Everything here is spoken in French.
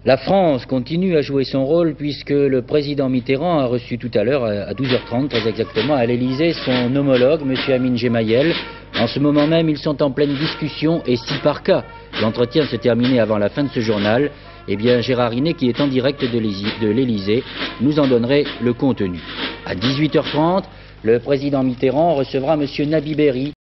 La France continue à jouer son rôle puisque le président Mitterrand a reçu tout à l'heure, à 12h30 très exactement, à l'Élysée, son homologue, M. Amin Gemayel. En ce moment même, ils sont en pleine discussion et si par cas l'entretien se terminait avant la fin de ce journal, eh bien Gérard Inet, qui est en direct de l'Élysée, nous en donnerait le contenu. À 18h30, le président Mitterrand recevra M. Nabi Berri,